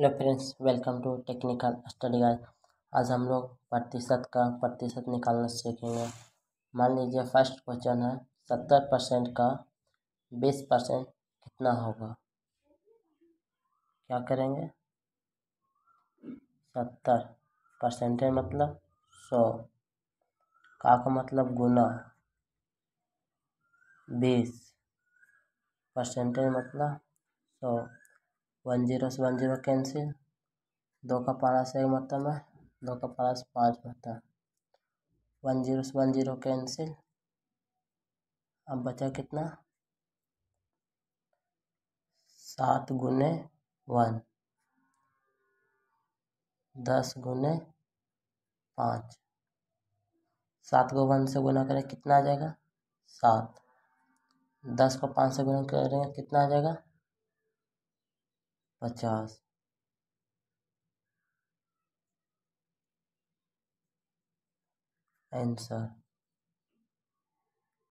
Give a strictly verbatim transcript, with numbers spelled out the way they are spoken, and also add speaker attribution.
Speaker 1: Hello friends, welcome to technical study guide. आज हम लोग प्रतिशत का प्रतिशत निकालना सीखेंगे। मान लीजिए फर्स्ट क्वेश्चन है, सत्तर परसेंट का बीस परसेंट कितना होगा। क्या करेंगे? सत्तर परसेंटेज मतलब सौ, का का मतलब गुना, बीस परसेंटेज मतलब सौ। वन जीरो से वन जीरो कैंसिल, दो का पारा से मतलब है, दो का पारा से पाँच होता है। वन जीरो से वन जीरो कैंसिल, अब बचा कितना? सात गुने वन, दस गुने पाँच। सात को वन से गुना करें कितना आ जाएगा? सात। दस को पाँच से गुना करेंगे कितना आ जाएगा? पचास। आंसर।